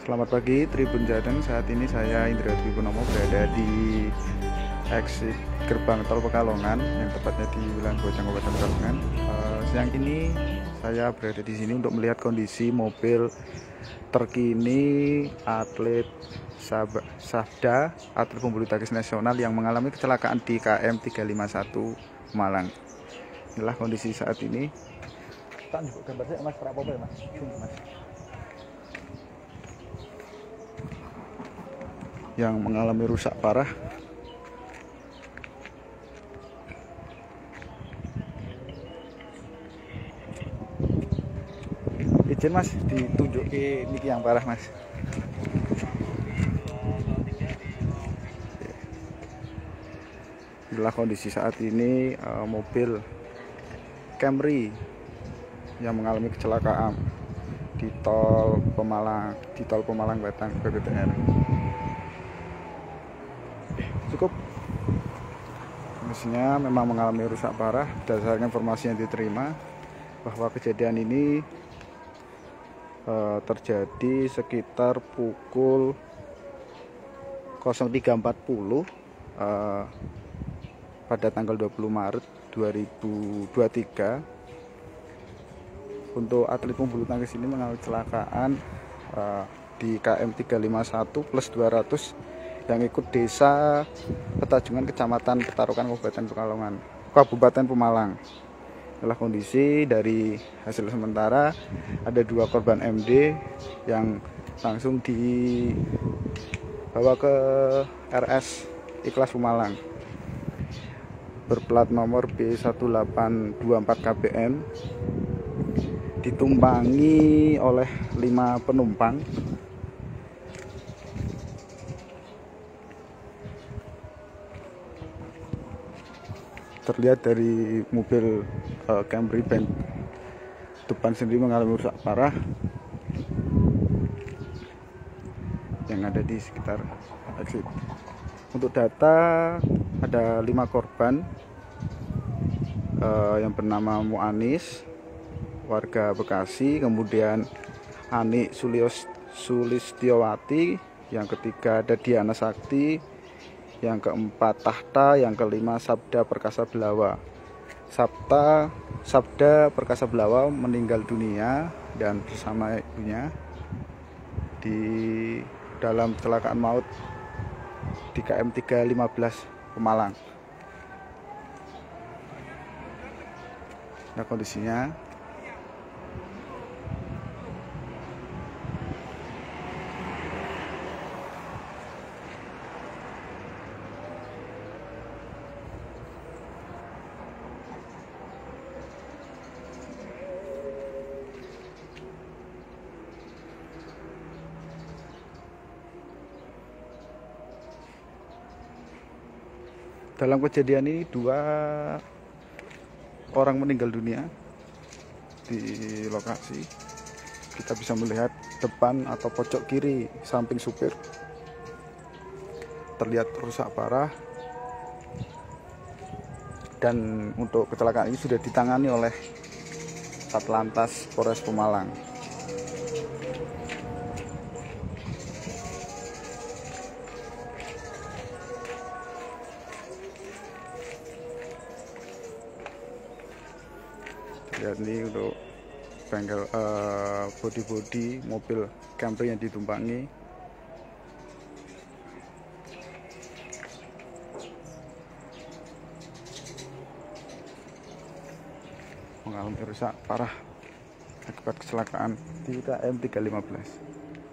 Selamat pagi Tribun Jateng. Saat ini saya Indra Dwi Purnomo berada di exit gerbang tol Pekalongan yang tepatnya di wilayah Bojong Kabupaten Pekalongan. Siang ini saya berada di sini untuk melihat kondisi mobil terkini atlet Sabda, atlet pembulu tangkis nasional yang mengalami kecelakaan di KM 351 Malang. Inilah kondisi saat ini. Kan gambar saya Mas, apa ya Mas? Sini, Mas. Yang mengalami rusak parah. Izin Mas, ditunjuk ke niki yang parah Mas. Inilah kondisi saat ini mobil Camry yang mengalami kecelakaan di tol Pemalang Batang PPTR. Cukup. Kondisinya memang mengalami rusak parah. Berdasarkan informasi yang diterima bahwa kejadian ini terjadi sekitar pukul 03.40 pada tanggal 20 Maret 2023. Untuk atlet pembulu tangkis ini mengalami kecelakaan di KM 351 plus 200 yang ikut desa Petajungan, Kecamatan Petarukan, Kabupaten Pemalang. Adalah kondisi dari hasil sementara ada 2 korban MD yang langsung dibawa ke RS Ikhlas Pemalang berplat nomor B1824 KBM, ditumpangi oleh 5 penumpang. Terlihat dari mobil Camry depan sendiri mengalami rusak parah yang ada di sekitar exit. Untuk data ada 5 korban yang bernama Muanis, warga Bekasi, kemudian Ani Sulistiowati, yang ketiga ada Diana Sakti, yang keempat Tahta, yang kelima Sabda Perkasa Belawa. Sabda Perkasa Belawa meninggal dunia dan bersama ibunya di dalam kecelakaan maut di KM 315 Pemalang. Nah, kondisinya dalam kejadian ini 2 orang meninggal dunia di lokasi. Kita bisa melihat depan atau pojok kiri samping supir terlihat rusak parah, dan untuk kecelakaan ini sudah ditangani oleh Satlantas Polres Pemalang. Lihat ini untuk bengkel bodi mobil Camry yang ditumpangi. Mengalami rusak parah akibat kecelakaan di KM 315.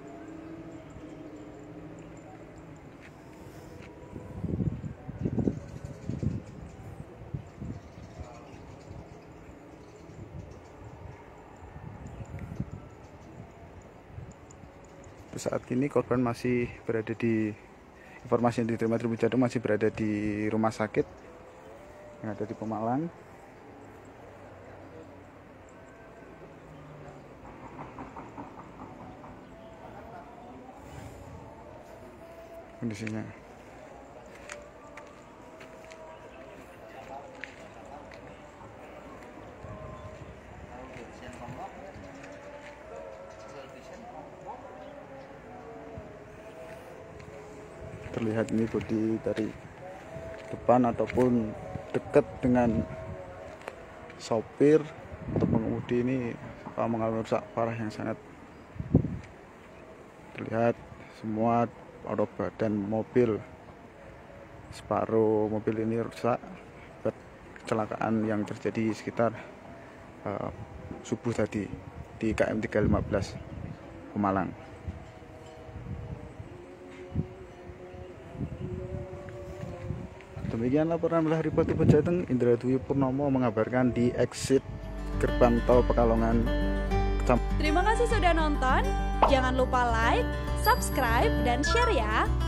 Saat ini korban masih berada di, informasi yang diterima Tribun Jateng, masih berada di rumah sakit yang ada di Pemalang. Kondisinya terlihat ini bodi dari depan ataupun dekat dengan sopir atau pengemudi ini mengalami rusak parah yang sangat terlihat. Semua auto badan mobil, separuh mobil ini rusak akibat kecelakaan yang terjadi sekitar subuh tadi di KM 315 Pemalang. Demikian laporan dari Polres Pejateng. Indra Dwi Purnomo mengabarkan di exit gerbang tol Pekalongan. Terima kasih sudah nonton. Jangan lupa like, subscribe, dan share ya.